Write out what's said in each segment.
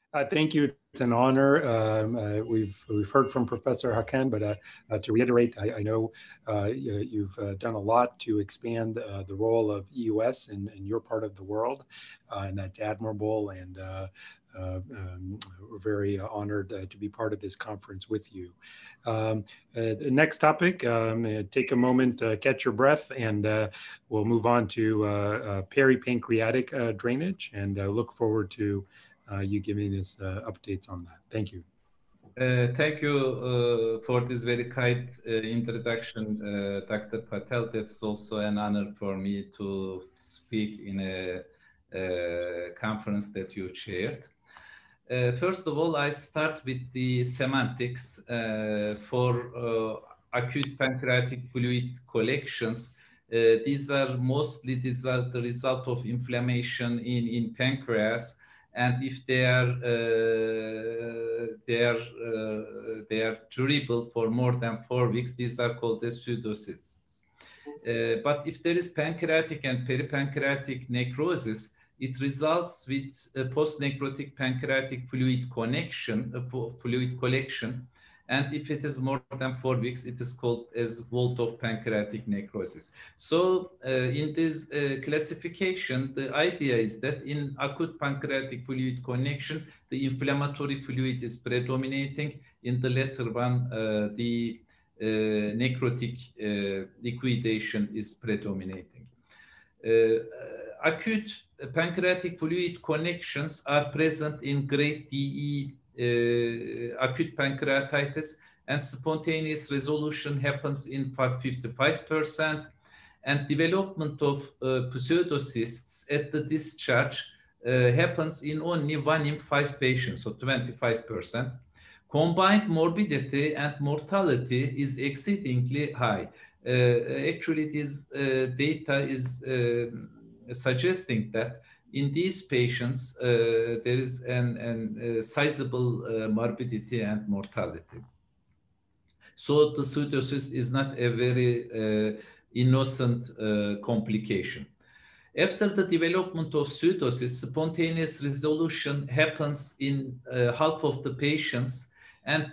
Thank you. It's an honor. We've heard from Professor Hakan, but to reiterate, I know you've done a lot to expand the role of EUS in your part of the world, and that's admirable. And we're very honored to be part of this conference with you. The next topic, take a moment, catch your breath, and we'll move on to peripancreatic drainage, and look forward to you giving us updates on that. Thank you. Thank you for this very kind introduction, Dr. Patel. That's also an honor for me to speak in a conference that you chaired. First of all, I start with the semantics for acute pancreatic fluid collections. These are the result of inflammation in pancreas. And if they are durable for more than 4 weeks, these are called as pseudocysts. But if there is pancreatic and peripancreatic necrosis, it results with post-necrotic pancreatic fluid collection. And if it is more than 4 weeks, it is called as vault of pancreatic necrosis. So in this classification, the idea is that in acute pancreatic fluid connection, the inflammatory fluid is predominating. In the latter one, the necrotic liquidation is predominating. Acute pancreatic fluid connections are present in grade DE acute pancreatitis, and spontaneous resolution happens in 55%, and development of pseudocysts at the discharge happens in only 1 in 5 patients, so 25%. Combined morbidity and mortality is exceedingly high. Actually, this data is suggesting that in these patients, there is a sizable morbidity and mortality. So the pseudocyst is not a very innocent complication. After the development of pseudocyst, spontaneous resolution happens in half of the patients. And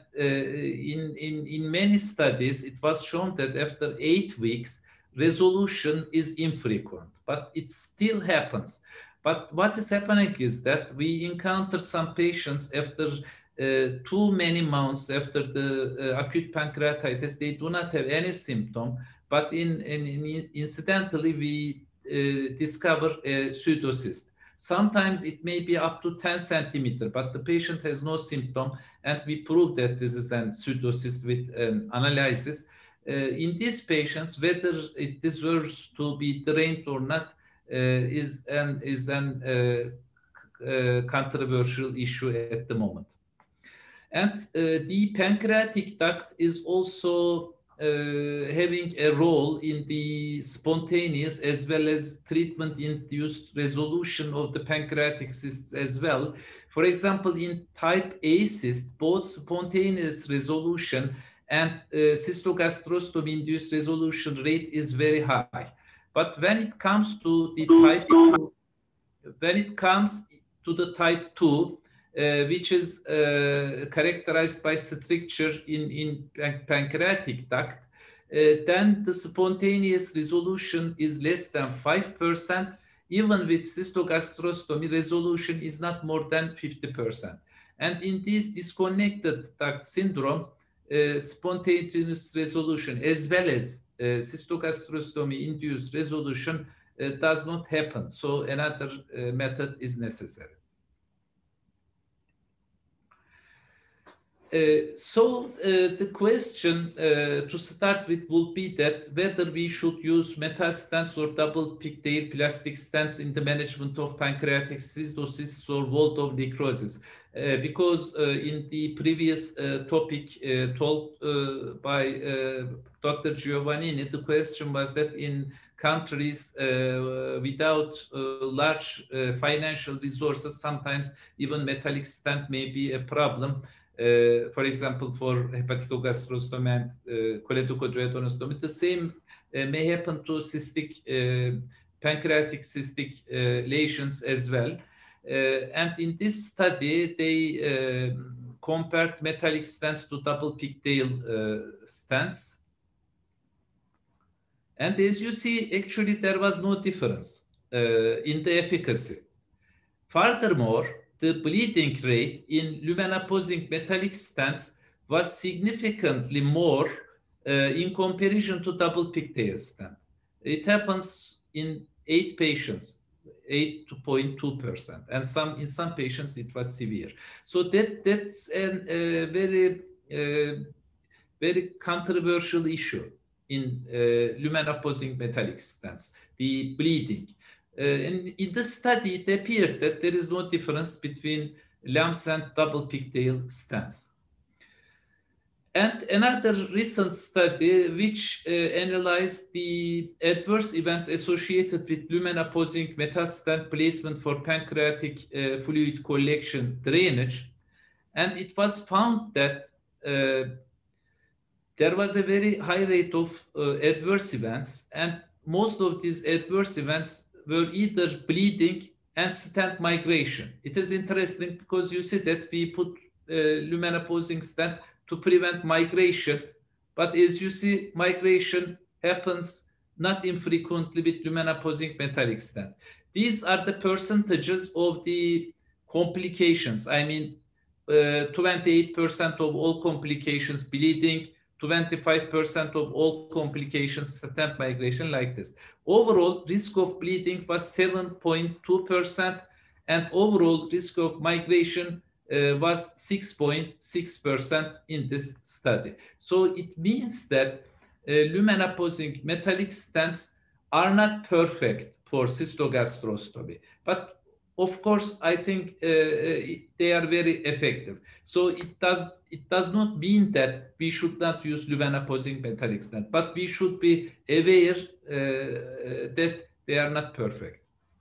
in many studies, it was shown that after 8 weeks, resolution is infrequent, but it still happens. But what is happening is that we encounter some patients after too many months after the acute pancreatitis, they do not have any symptom, but incidentally, we discover a pseudocyst. Sometimes it may be up to 10 centimeters, but the patient has no symptom, and we prove that this is a pseudocyst with an analysis. In these patients, whether it deserves to be drained or not is an controversial issue at the moment. And the pancreatic duct is also having a role in the spontaneous as well as treatment-induced resolution of the pancreatic cysts as well. For example, in type A cyst, both spontaneous resolution and cystogastrostomy-induced resolution rate is very high. But when it comes to the type 2, which is characterized by stricture in pancreatic duct, then the spontaneous resolution is less than 5%. Even with cystogastrostomy, resolution is not more than 50%. And in this disconnected duct syndrome, spontaneous resolution as well as cystogastrostomy-induced resolution does not happen. So another method is necessary. The question to start with will be that whether we should use metal stents or double pigtail plastic stents in the management of pancreatic cystocysts or vault of necrosis. Because in the previous topic told by Dr. Giovannini, the question was that in countries without large financial resources, sometimes even metallic stent may be a problem. For example, for hepaticogastrostomy and choletocoduodenostomy, the same may happen to pancreatic cystic lesions as well. And in this study, they compared metallic stents to double pigtail stents. And as you see, actually, there was no difference in the efficacy. Furthermore, the bleeding rate in lumen-opposing metallic stents was significantly more in comparison to double pigtail stent. It happens in 8 patients, 8.2%, and in some patients it was severe. So that's a very controversial issue in lumen-opposing metallic stents, the bleeding. In the study, it appeared that there is no difference between LAMS and double pigtail stents. And another recent study which analyzed the adverse events associated with lumen-opposing metal stent placement for pancreatic fluid collection drainage, and it was found that there was a very high rate of adverse events, and most of these adverse events were either bleeding and stent migration. It is interesting because you see that we put lumen-opposing stent to prevent migration, but as you see, migration happens not infrequently with lumen-opposing metallic stent. These are the percentages of the complications. I mean, 28% of all complications bleeding, 25% of all complications stent migration, like this. Overall risk of bleeding was 7.2%, and overall risk of migration was 6.6% in this study. So it means that lumen-opposing metallic stents are not perfect for cystogastrostomy, but of course, I think they are very effective. So it does not mean that we should not use lumen-opposing metallic stent, but we should be aware that they are not perfect.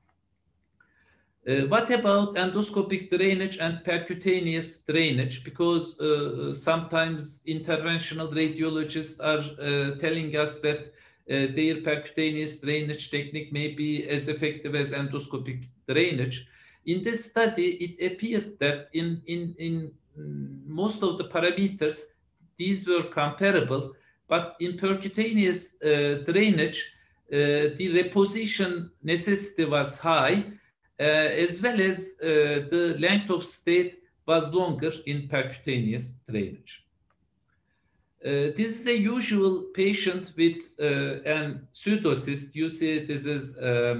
What about endoscopic drainage and percutaneous drainage? Because sometimes interventional radiologists are telling us that their percutaneous drainage technique may be as effective as endoscopic drainage. In this study, it appeared that in most of the parameters, these were comparable, but in percutaneous drainage, the reposition necessity was high, as well as the length of stay was longer in percutaneous drainage. This is a usual patient with an pseudocyst. You see this is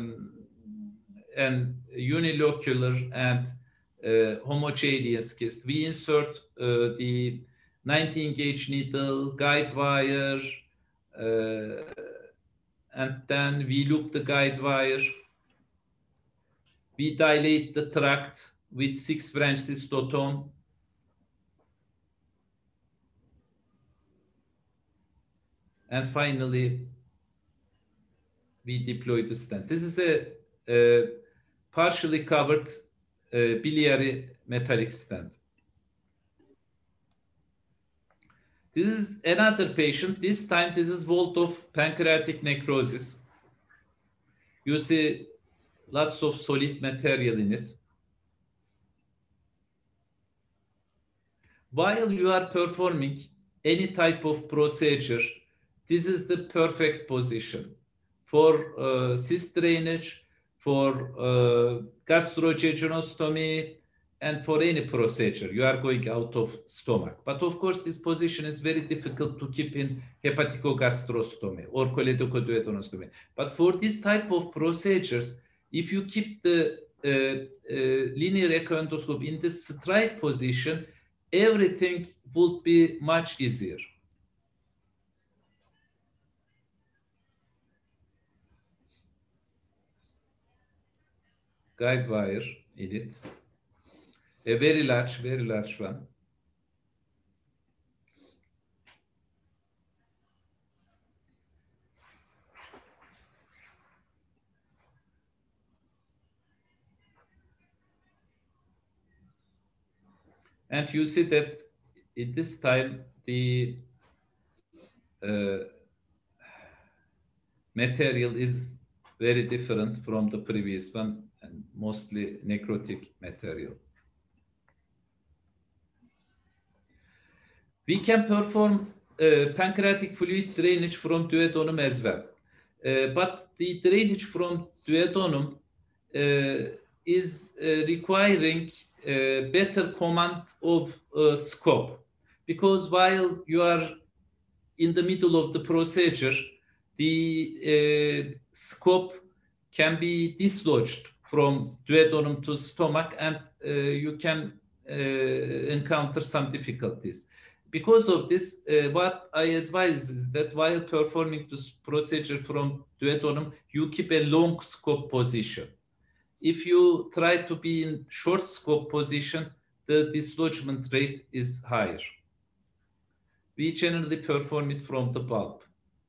an unilocular and homogeneous cyst. We insert the 19-gauge needle, guide wire, and then we loop the guide wire. We dilate the tract with 6-branch cystotome. And finally, we deploy the stent. This is a partially covered biliary metallic stent. This is another patient. This time, this is vault of pancreatic necrosis. You see lots of solid material in it. While you are performing any type of procedure, this is the perfect position for cyst drainage, for gastrojejunostomy, and for any procedure. You are going out of stomach. But of course, this position is very difficult to keep in hepaticogastrostomy or choledochoduodenostomy. But for this type of procedures, if you keep the linear echo endoscope in this straight position, everything would be much easier. Guide wire in it. A very large one. And you see that at this time, the material is very different from the previous one, and mostly necrotic material. We can perform pancreatic fluid drainage from duodenum as well. But the drainage from duodenum is requiring better command of scope, because while you are in the middle of the procedure, the scope can be dislodged from duodenum to stomach, and you can encounter some difficulties. Because of this, what I advise is that while performing this procedure from duodenum, you keep a long scope position. If you try to be in short scope position, the dislodgement rate is higher. We generally perform it from the bulb.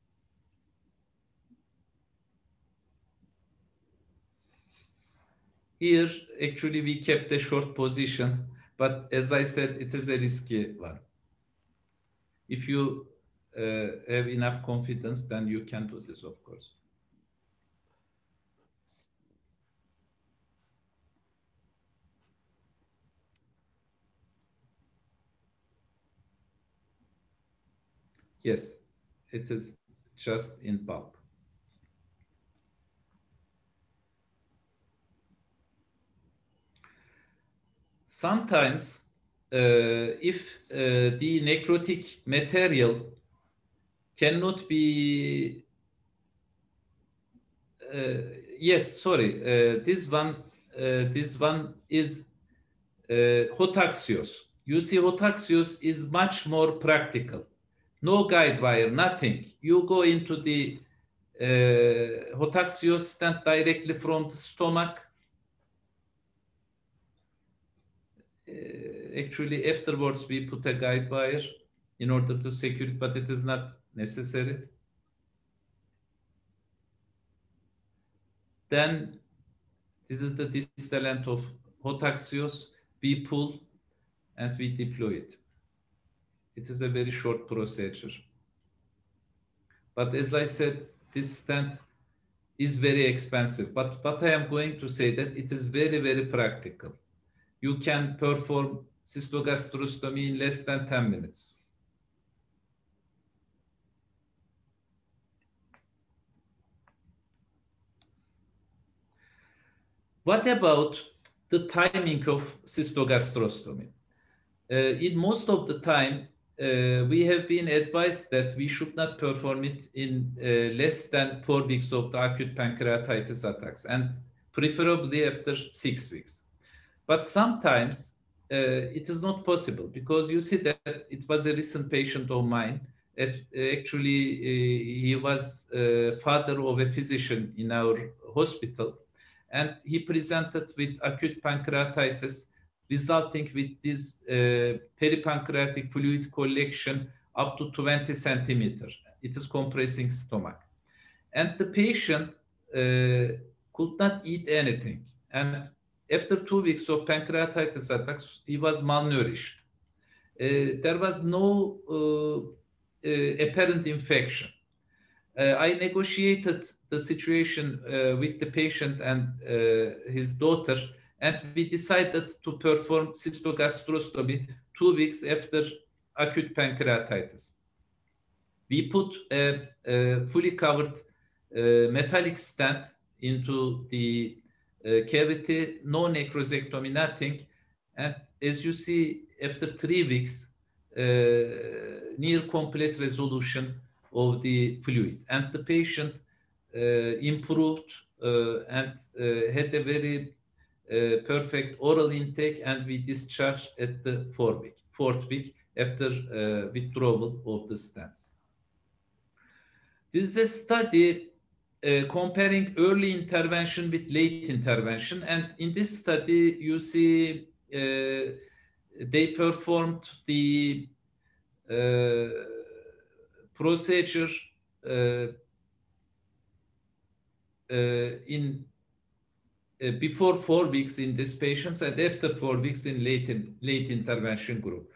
Here, actually, we kept a short position, but as I said, it is a risky one. If you have enough confidence, then you can do this, of course. Yes, it is just in bulb. Sometimes, if the necrotic material cannot be, yes, sorry, this one is Hotaxios. You see, Hotaxios is much more practical. No guide wire, nothing. You go into the Hotaxios stent directly from the stomach. Actually, afterwards, we put a guide wire in order to secure it, but it is not necessary. Then, this is the distal end of Hotaxios. We pull and we deploy it. It is a very short procedure. But as I said, this stent is very expensive. But what I am going to say that it is very, very practical. You can perform cystogastrostomy in less than 10 minutes. What about the timing of cystogastrostomy? In most of the time, we have been advised that we should not perform it in less than 4 weeks of the acute pancreatitis attacks, and preferably after 6 weeks. But sometimes it is not possible, because you see that it was a recent patient of mine. Actually, he was father of a physician in our hospital, and he presented with acute pancreatitis, resulting with this peripancreatic fluid collection up to 20 centimeters. It is compressing stomach. And the patient could not eat anything. And after 2 weeks of pancreatitis attacks, he was malnourished. There was no apparent infection. I negotiated the situation with the patient and his daughter, and we decided to perform cystogastrostomy 2 weeks after acute pancreatitis. We put a fully covered metallic stent into the cavity, no necrosectomy, nothing. And as you see, after 3 weeks, near complete resolution of the fluid. And the patient improved and had a very perfect oral intake, and we discharged at the 4th week after withdrawal of the stents. This is a study comparing early intervention with late intervention. And in this study, you see they performed the procedure in before 4 weeks in these patients, and after 4 weeks in late intervention group.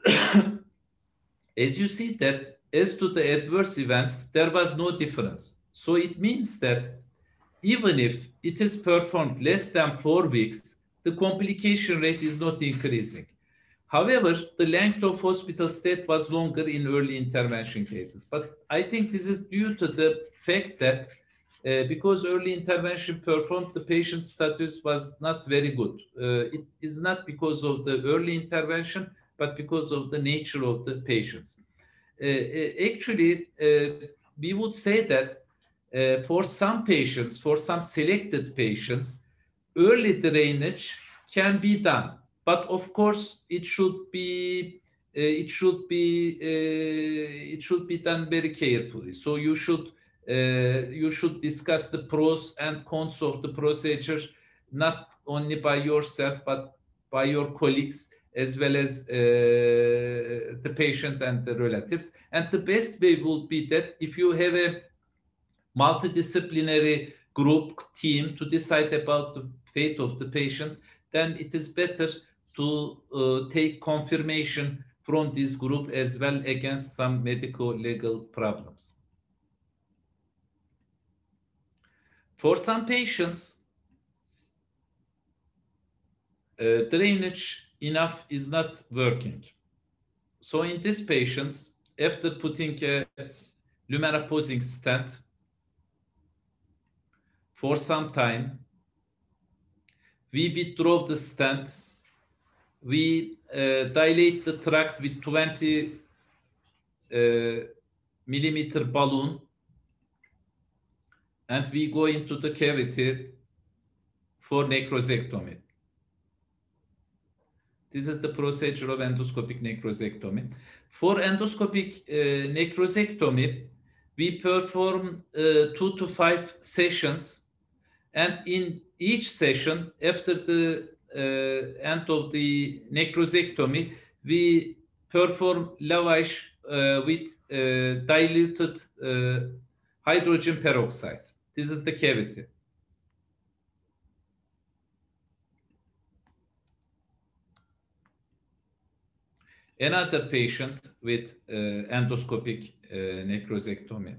As you see that, as to the adverse events, there was no difference. So it means that even if it is performed less than 4 weeks, the complication rate is not increasing. However, the length of hospital stay was longer in early intervention cases. But I think this is due to the fact that because early intervention performed, the patient's status was not very good. It is not because of the early intervention, but because of the nature of the patients. Actually, we would say that for some patients, for some selected patients, early drainage can be done. But of course, it should be done very carefully. So you should discuss the pros and cons of the procedure, not only by yourself but by your colleagues as well as the patient and the relatives. And the best way would be that if you have a multidisciplinary group team to decide about the fate of the patient, then it is better to take confirmation from this group as well against some medical legal problems. For some patients, drainage enough is not working. So in these patients, after putting a lumen-apposing stent for some time, we withdraw the stent, we dilate the tract with 20 millimeter balloon, and we go into the cavity for necrosectomy. This is the procedure of endoscopic necrosectomy. For endoscopic necrosectomy, we perform 2 to 5 sessions, and in each session, after the end of the necrosectomy, we perform lavage with diluted hydrogen peroxide. This is the cavity. Another patient with endoscopic necrosectomy.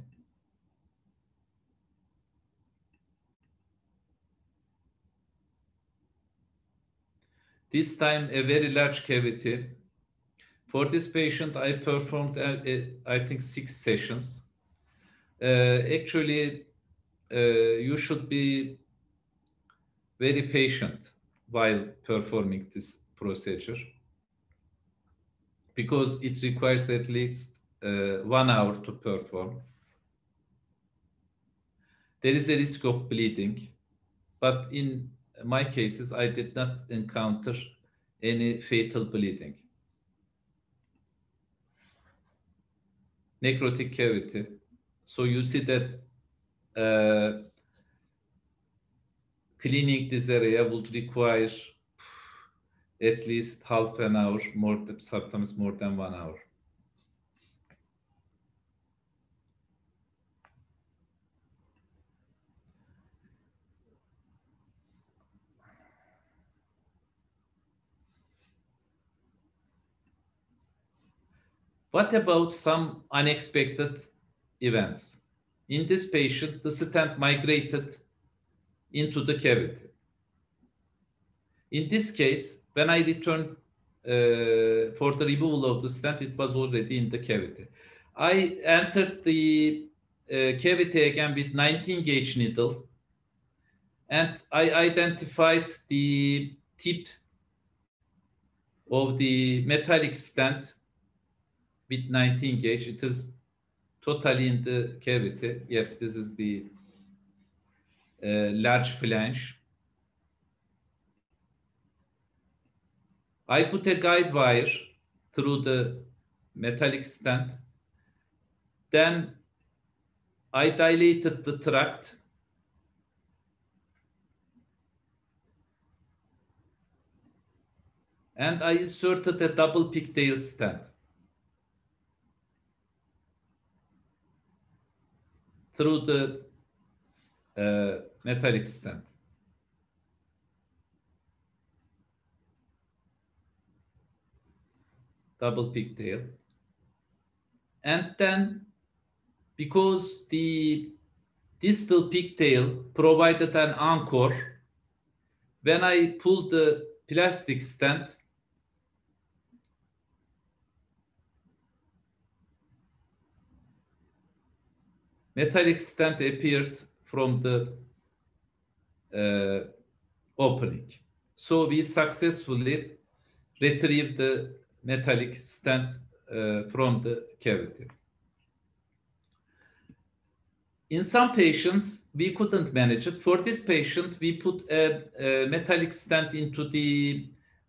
This time a very large cavity. For this patient, I performed, I think, 6 sessions. Actually, you should be very patient while performing this procedure, because it requires at least 1 hour to perform. There is a risk of bleeding, but in my cases, I did not encounter any fatal bleeding. Necrotic cavity. So you see that cleaning this area would require at least half an hour, sometimes more than 1 hour. What about some unexpected events? In this patient, the stent migrated into the cavity. In this case, when I returned for the removal of the stent, it was already in the cavity. I entered the cavity again with 19 gauge needle, and I identified the tip of the metallic stent with 19 gauge. It is totally in the cavity. Yes, this is the large flange. I put a guide wire through the metallic stent. Then I dilated the tract. And I inserted a double pigtail stent through the metallic stent. Double pigtail. And then, because the distal pigtail provided an anchor. When I pulled the plastic stent, metallic stent appeared from the opening. So we successfully retrieved the metallic stent from the cavity. In some patients, we couldn't manage it. For this patient, we put a metallic stent into the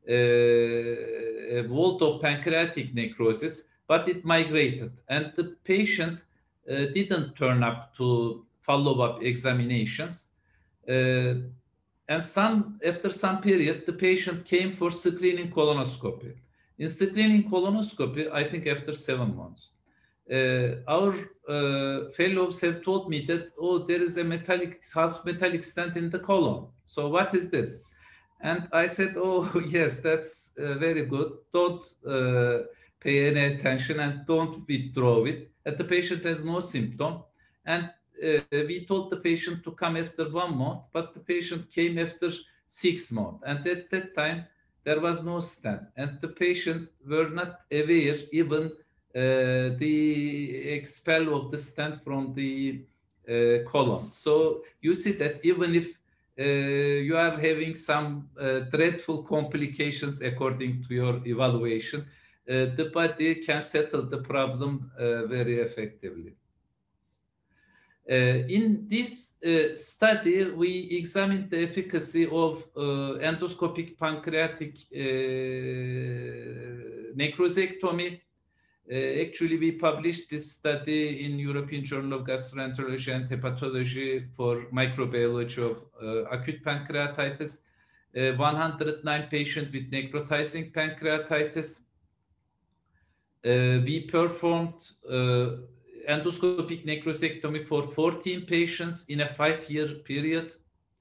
vault of pancreatic necrosis, but it migrated. And the patient didn't turn up to follow-up examinations. And after some period, the patient came for screening colonoscopy. In screening colonoscopy, I think after 7 months, our fellows have told me that, oh, there is a half metallic stent in the colon. So what is this? And I said, oh, yes, that's very good. Don't pay any attention and don't withdraw it. And the patient has no symptom. And we told the patient to come after 1 month, but the patient came after 6 months. And at that time, there was no stent. And the patient were not aware even the expel of the stent from the colon. So you see that even if you are having some dreadful complications according to your evaluation, the body can settle the problem very effectively. In this study, we examined the efficacy of endoscopic pancreatic necrosectomy. Actually, we published this study in European Journal of Gastroenterology and Hepatology for microbiology of acute pancreatitis. 109 patients with necrotizing pancreatitis. We performed endoscopic necrosectomy for 14 patients in a 5-year period.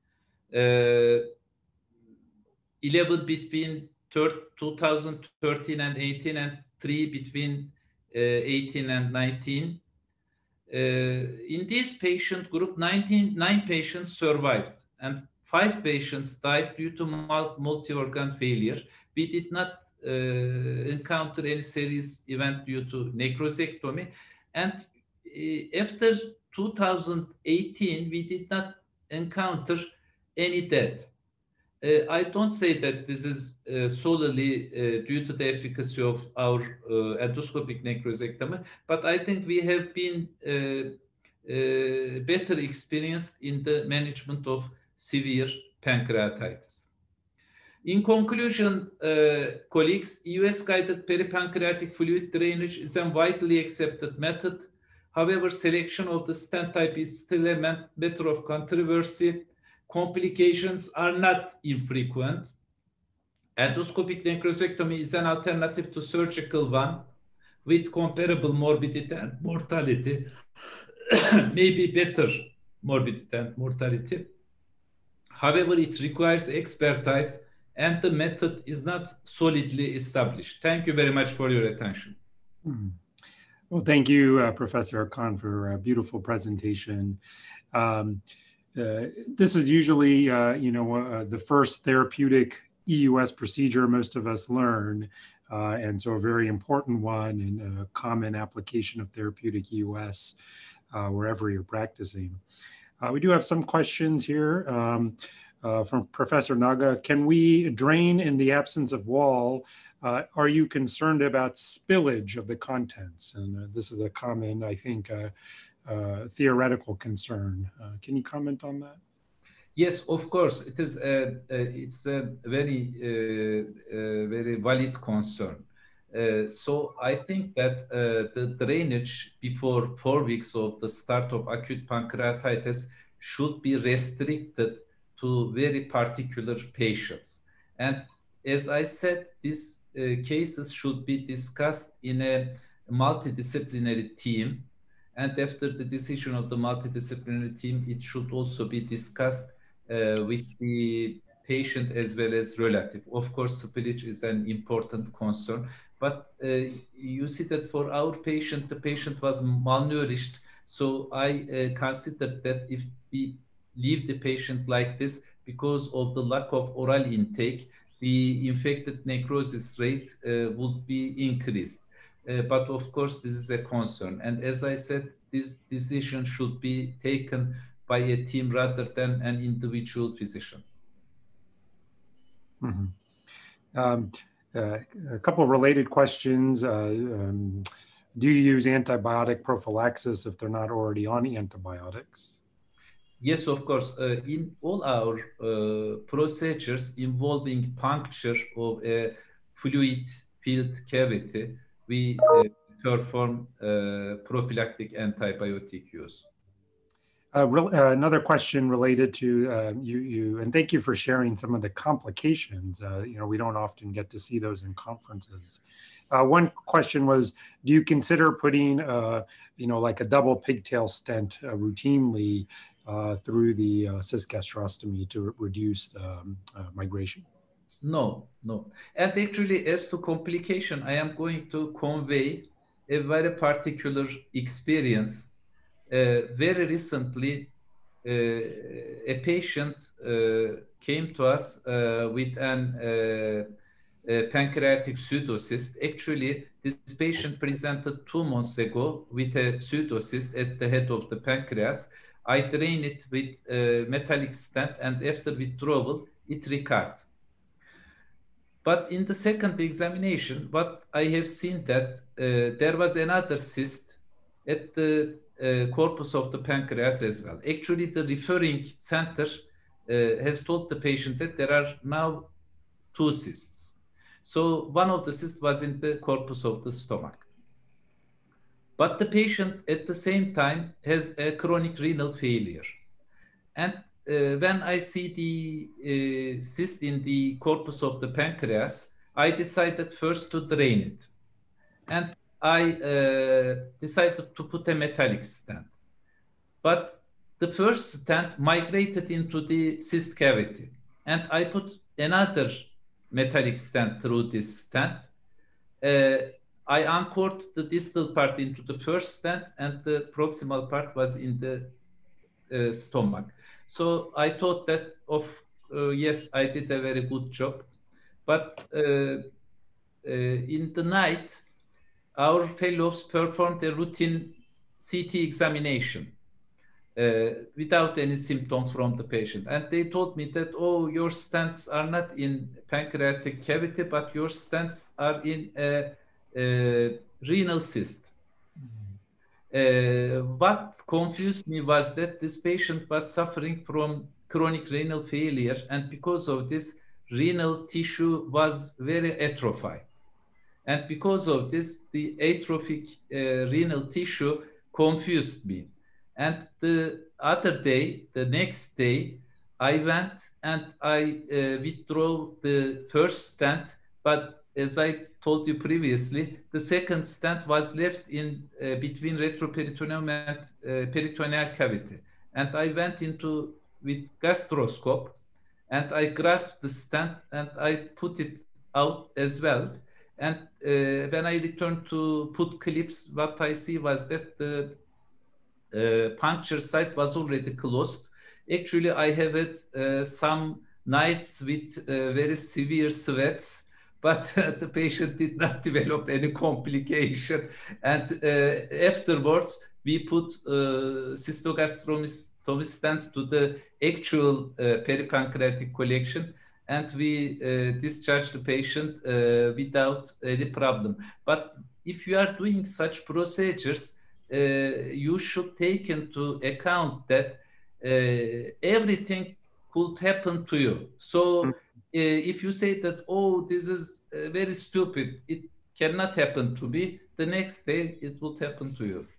11 between 2013 and 18, and 3 between 18 and 19. In this patient group, 9 patients survived and 5 patients died due to multi-organ failure. We did not encounter any serious event due to necrosectomy. And after 2018, we did not encounter any death. I don't say that this is solely due to the efficacy of our endoscopic necrosectomy, but I think we have been better experienced in the management of severe pancreatitis. In conclusion, colleagues, EUS-guided peripancreatic fluid drainage is a widely accepted method. However, selection of the stent type is still a matter of controversy. Complications are not infrequent. Endoscopic necrosectomy is an alternative to surgical one with comparable morbidity and mortality, maybe better morbidity and mortality. However, it requires expertise and the method is not solidly established. Thank you very much for your attention. Well, thank you, Professor Hakan, for a beautiful presentation. This is usually, the first therapeutic EUS procedure most of us learn, and so a very important one and a common application of therapeutic EUS wherever you're practicing. We do have some questions here from Professor Naga. Can we drain in the absence of wall? Are you concerned about spillage of the contents? And this is a common, I think, theoretical concern. Can you comment on that? Yes, of course. It is. It's a very, very valid concern. So I think that the drainage before 4 weeks of the start of acute pancreatitis should be restricted to very particular patients. And as I said, these cases should be discussed in a multidisciplinary team. And after the decision of the multidisciplinary team, it should also be discussed with the patient as well as relative. Of course, spillage is an important concern, but you see that for our patient, the patient was malnourished. So I considered that if we leave the patient like this, because of the lack of oral intake, the infected necrosis rate would be increased. But of course, this is a concern. And as I said, this decision should be taken by a team rather than an individual physician. Mm-hmm. A couple of related questions. Do you use antibiotic prophylaxis if they're not already on antibiotics? Yes, of course. In all our procedures involving puncture of a fluid-filled cavity, we perform prophylactic antibiotic use. Another question related to you, and thank you for sharing some of the complications. We don't often get to see those in conferences. One question was, do you consider putting, like a double pigtail stent routinely through the cystgastrostomy to reduce migration? No. And actually, as to complication, I am going to convey a very particular experience. Very recently, a patient came to us with an pancreatic pseudocyst. Actually, this patient presented 2 months ago with a pseudocyst at the head of the pancreas. I drained it with a metallic stent, and after withdrawal, it recurred. But in the second examination, what I have seen that there was another cyst at the corpus of the pancreas as well. Actually, the referring center has told the patient that there are now 2 cysts. So one of the cysts was in the corpus of the stomach. But the patient at the same time has a chronic renal failure. And when I see the cyst in the corpus of the pancreas, I decided first to drain it. And I decided to put a metallic stent. But the first stent migrated into the cyst cavity. And I put another metallic stent through this stent. I anchored the distal part into the first stent, and the proximal part was in the stomach. So I thought that, yes, I did a very good job. But in the night, our fellows performed a routine CT examination without any symptom from the patient. And they told me that, oh, your stents are not in pancreatic cavity, but your stents are in a renal cyst. What confused me was that this patient was suffering from chronic renal failure, and because of this, renal tissue was very atrophied. And because of this, the atrophic renal tissue confused me. And the other day, the next day, I went and I withdrew the first stent, but as I told you previously, the second stent was left in between retroperitoneum and peritoneal cavity. And I went into with gastroscope, and I grasped the stent and I put it out as well. And when I returned to put clips, what I see was that the puncture site was already closed. Actually, I have had some nights with very severe sweats, but the patient did not develop any complication. And afterwards, we put cystogastrostomy stents to the actual peripancreatic collection, and we discharged the patient without any problem. But if you are doing such procedures, you should take into account that everything could happen to you. So if you say that, oh, this is very stupid, it cannot happen to me, the next day it will happen to you.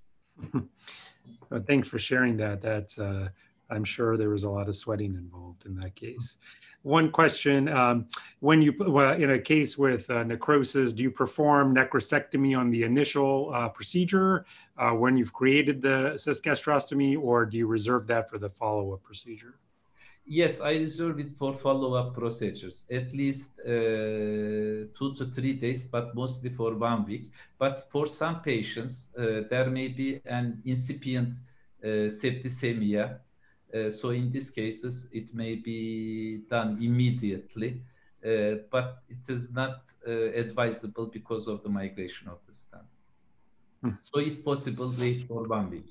Thanks for sharing that. That's I'm sure there was a lot of sweating involved in that case. One question, when you, in a case with necrosis, do you perform necrosectomy on the initial procedure when you've created the cystgastrostomy, or do you reserve that for the follow-up procedure? Yes, I reserve it for follow-up procedures, at least 2 to 3 days, but mostly for 1 week. But for some patients, there may be an incipient septicemia. So in these cases, it may be done immediately, but it is not advisable because of the migration of the stent. So if possible, wait for 1 week.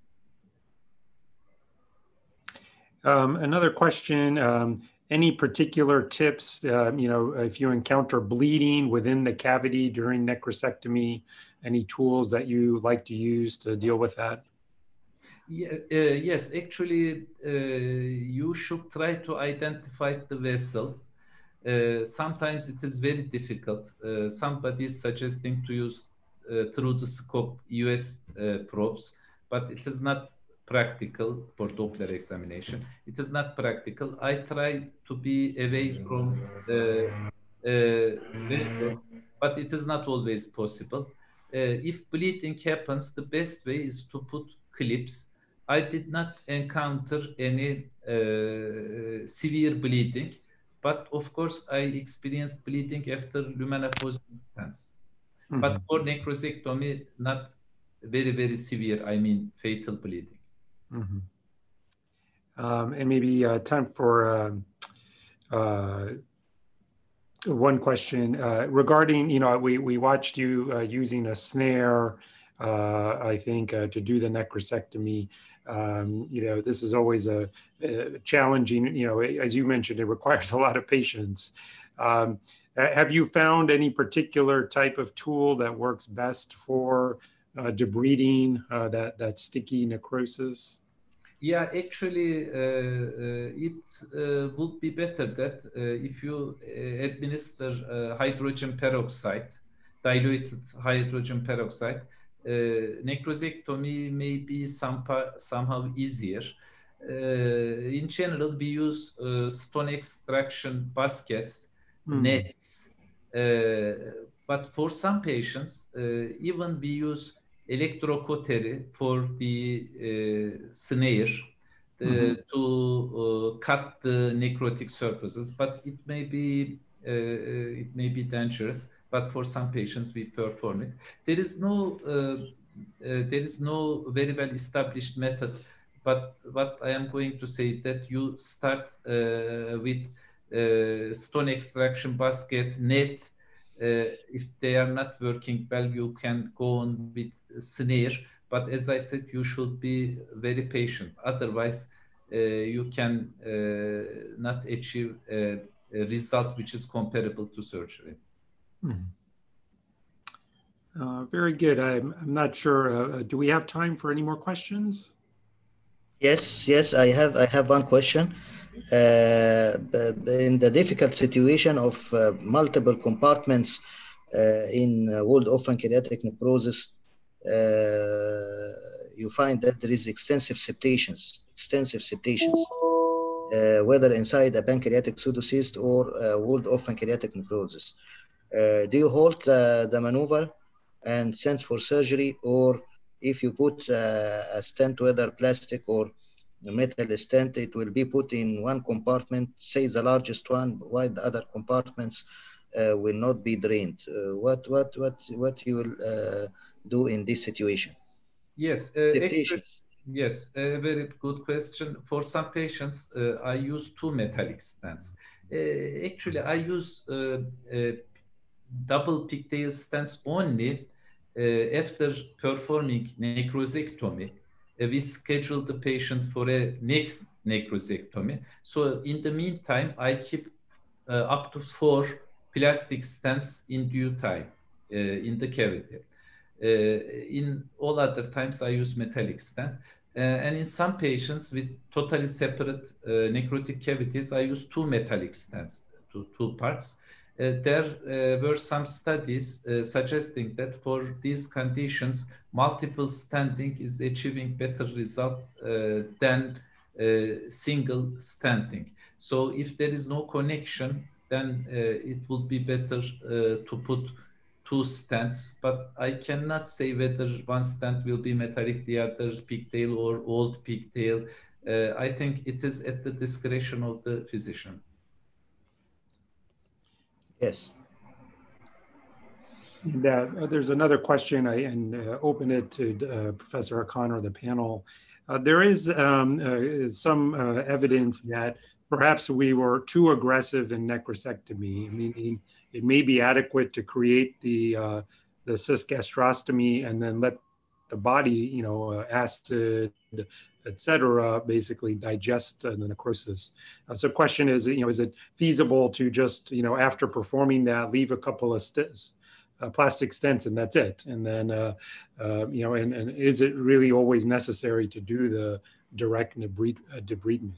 Another question, any particular tips, if you encounter bleeding within the cavity during necrosectomy, any tools that you like to use to deal with that? Yeah, yes, actually, you should try to identify the vessel. Sometimes it is very difficult. Somebody is suggesting to use through the scope US probes, but it is not practical for Doppler examination. It is not practical. I try to be away from vessels, but it is not always possible. If bleeding happens, the best way is to put clips. I did not encounter any severe bleeding, but of course I experienced bleeding after lumina-positive stents. Mm-hmm. But for necrosectomy, not very, very severe, I mean fatal bleeding. Mm-hmm. And maybe time for one question regarding, we watched you using a snare, I think, to do the necrosectomy. This is always a challenging, as you mentioned, it requires a lot of patience. Have you found any particular type of tool that works best for debriding that sticky necrosis? Yeah, actually, it would be better that if you administer hydrogen peroxide, diluted hydrogen peroxide, necrosectomy may be somehow easier. In general, we use stone extraction baskets, nets, but for some patients, even we use electrocautery for the snare to cut the necrotic surfaces, but it may be dangerous. But for some patients, we perform it. There is no very well established method. But what I am going to say that you start with stone extraction basket, net. If they are not working well, you can go on with snare. But as I said, you should be very patient. Otherwise, you can not achieve a result which is comparable to surgery. Very good. I'm not sure. Do we have time for any more questions? Yes, I have one question. In the difficult situation of multiple compartments in walled off pancreatic necrosis, you find that there is extensive septations, whether inside a pancreatic pseudocyst or walled off pancreatic necrosis. Do you hold the maneuver and send for surgery, or if you put a stent, whether plastic or metal stent, it will be put in one compartment, say the largest one, while the other compartments will not be drained? What you will do in this situation? Yes, yes, a very good question. For some patients, I use two metallic stents. Actually, I use double pigtail stents only after performing necrosectomy. We schedule the patient for a next necrosectomy. So in the meantime, I keep up to 4 plastic stents in due time in the cavity. In all other times, I use metallic stent. And in some patients with totally separate necrotic cavities, I use two metallic stents, two parts. There were some studies suggesting that for these conditions, multiple stenting is achieving better result than single stenting. So if there is no connection, then it would be better to put two stents, but I cannot say whether one stent will be metallic, the other pigtail or old pigtail. I think it is at the discretion of the physician. Yes. And, there's another question, and open it to Professor Hakan or the panel. There is some evidence that perhaps we were too aggressive in necrosectomy, meaning it may be adequate to create the cyst gastrostomy and then let the body, acid, etc., basically digest the necrosis. So the question is, is it feasible to just, after performing that, leave a couple of plastic stents and that's it? And then, and is it really always necessary to do the direct debridement?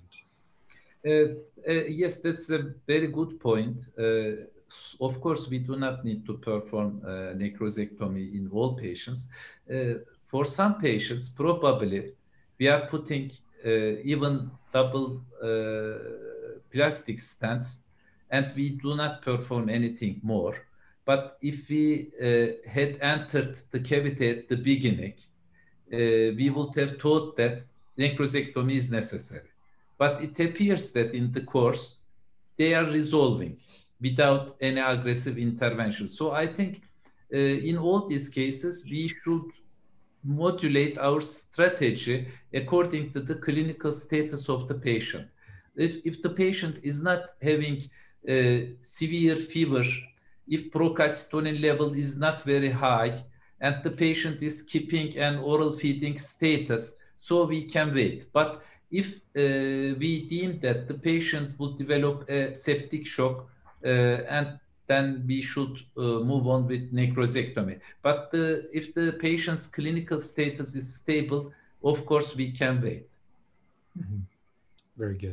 Yes, that's a very good point. Of course, we do not need to perform necrosectomy in all patients. For some patients, probably we are putting even double plastic stents, and we do not perform anything more. But if we had entered the cavity at the beginning, we would have thought that necrosectomy is necessary. But it appears that in the course, they are resolving without any aggressive intervention. So I think in all these cases, we should modulate our strategy according to the clinical status of the patient. If the patient is not having severe fever, if procalcitonin level is not very high, and the patient is keeping an oral feeding status, so we can wait. But if we deem that the patient would develop a septic shock, and then we should move on with necrosectomy. But if the patient's clinical status is stable, of course, we can wait. Mm-hmm. Very good.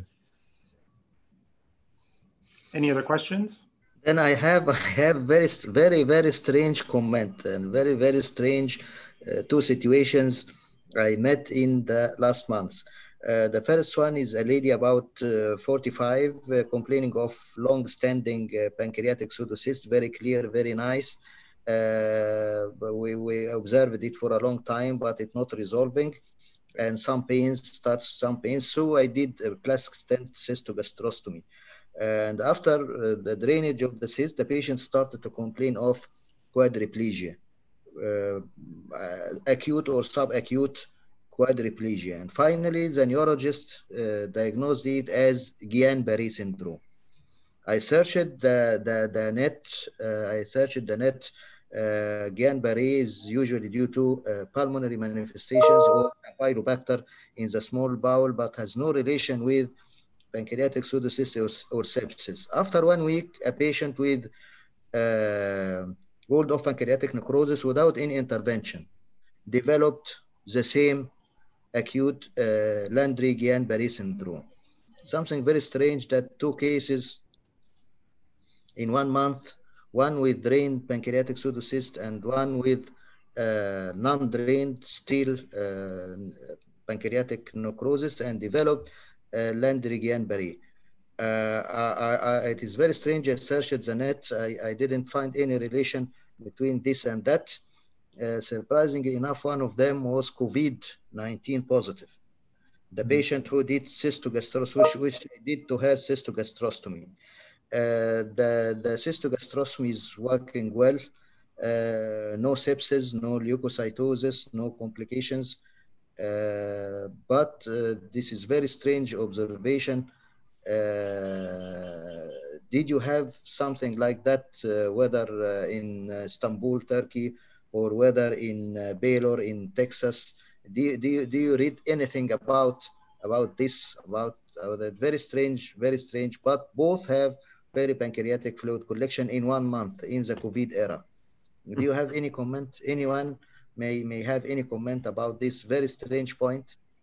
Any other questions? Then I have very strange comment and very strange two situations I met in the last months. The first one is a lady about 45 complaining of long-standing pancreatic pseudocyst, very clear, very nice. We observed it for a long time, but it's not resolving, and some pains. So I did a plastic stent cystogastrostomy. And after the drainage of the cyst, the patient started to complain of quadriplegia, acute or subacute quadriplegia. And finally, the neurologist diagnosed it as Guillain-Barré syndrome. I searched the net. Guillain-Barré is usually due to pulmonary manifestations or Campylobacter in the small bowel, but has no relation with pancreatic pseudocyst or sepsis. After 1 week, a patient with walled off pancreatic necrosis without any intervention developed the same acute Landry-Guillain-Barré syndrome. Something very strange that 2 cases in 1 month, one with drained pancreatic pseudocyst and one with non-drained still pancreatic necrosis, and developed Landry-Guillain-Barré. It is very strange. I searched the net. I didn't find any relation between this and that. Surprisingly enough, one of them was COVID-19 positive. The patient who did cystogastrostomy, which did to her cystogastrostomy. The cystogastrostomy is working well. No sepsis, no leukocytosis, no complications. But this is very strange observation. Did you have something like that, whether in Istanbul, Turkey, or whether in Baylor, in Texas? Do you read anything about this, about that? Very strange, but both have very pancreatic fluid collection in 1 month in the COVID era. Do you have any comment? Anyone may have any comment about this very strange point?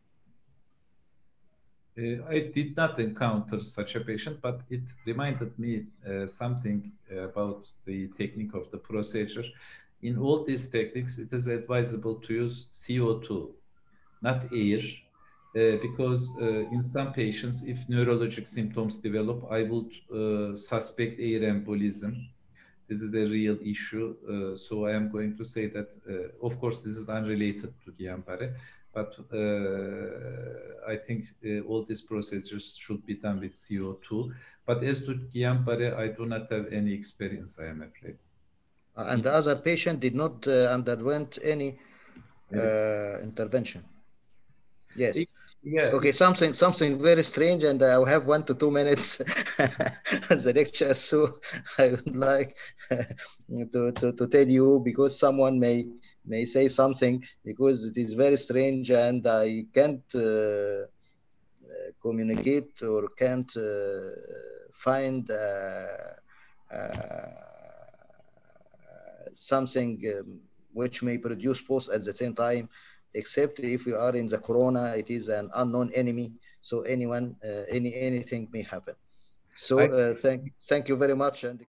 I did not encounter such a patient, but it reminded me something about the technique of the procedure. In all these techniques, it is advisable to use CO2, not air, because in some patients, if neurologic symptoms develop, I would suspect air embolism. This is a real issue. So I am going to say that, of course, this is unrelated to Guillain-Barré, But I think all these procedures should be done with CO2. But as to Guillain-Barré, I do not have any experience, I am afraid. And the other patient did not underwent any intervention. Yes. Yeah. Okay, something very strange, and I'll have 1 to 2 minutes as a lecture, so I would like to tell you, because someone may say something, because it is very strange and I can't communicate or can't find something which may produce both at the same time, except if we are in the corona, it is an unknown enemy, so anything may happen. So thank you very much. And